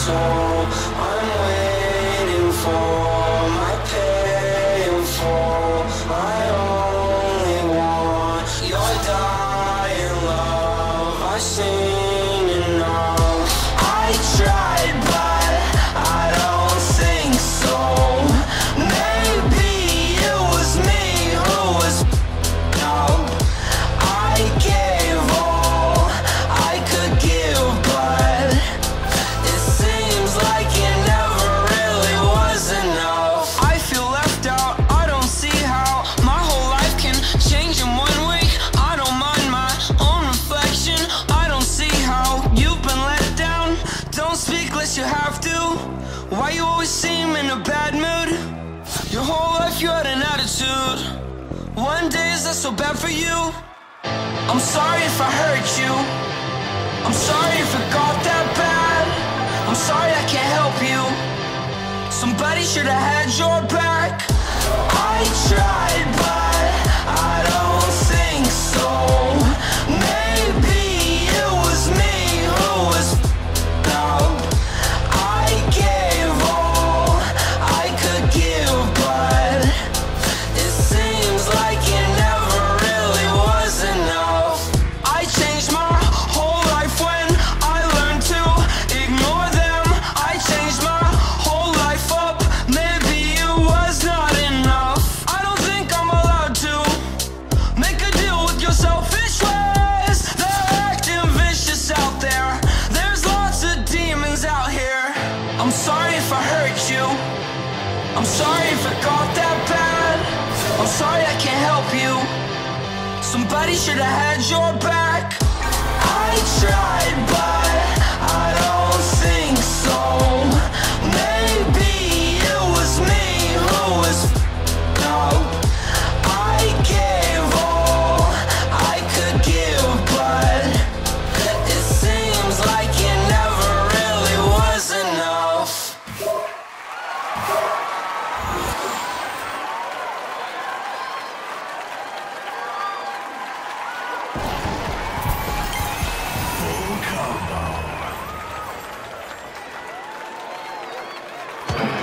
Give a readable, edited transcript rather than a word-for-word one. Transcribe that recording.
soul. I'm waiting for my pay in full. I only want your dying love. I sing enough. I tried, but I don't think so. Maybe it was me who was up. I gave all I could give, but it seems like it never really was enough. I feel left out, I don't see how my whole life can change in 1 week. I don't mind my own reflection. I don't see how you've been let down. Don't speak unless you have to. Why you always seem in a bad mood? Your whole life you had an attitude. One day is that so bad for you? I'm sorry if I hurt you. I'm sorry if it got that bad. I'm sorry I can't help you. Somebody should have had your back. I tried, but I don't think so. Maybe it was me who was up. I gave all I could give, but it seems like it never really was enough. I changed my whole life when I learned to ignore them. I changed my whole life up. Maybe it was not enough. I don't think I'm allowed to make a deal with your selfish ways. They're acting vicious out there. There's lots of demons out here. I'm sorry if I hurt you. I'm sorry if it got that bad. I'm sorry I can't help you. Somebody should have had your back. I tried, but